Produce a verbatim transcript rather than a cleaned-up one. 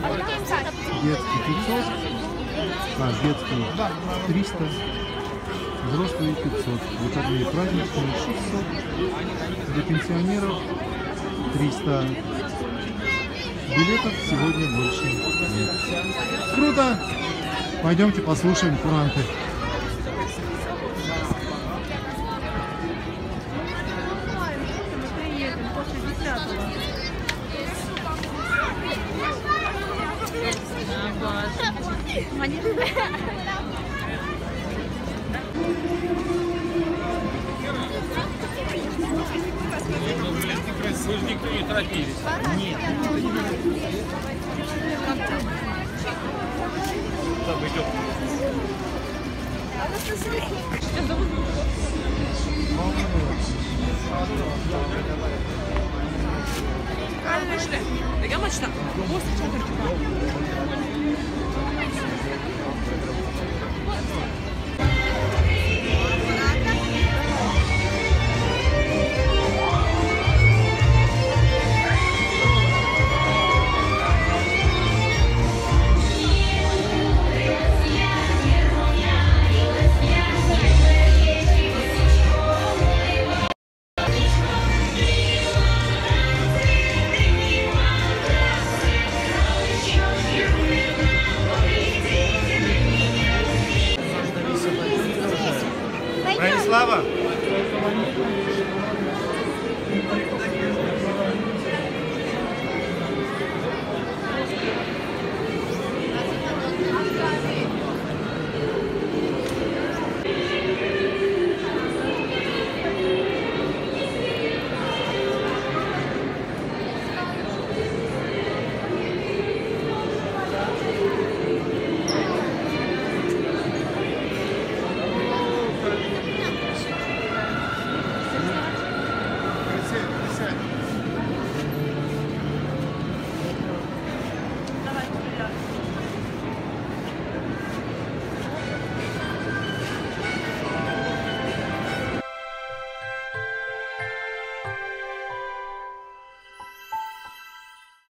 Детский пятьсот, а, детский триста, взрослые пятьсот, выходные праздничные шестьсот, для пенсионеров триста. Билетов сегодня больше нет. Круто! Пойдемте послушаем куранты. Вы же никто не торопились. Нет. Там идем. Arkadaşlar, ne amaçla? Boş çadır.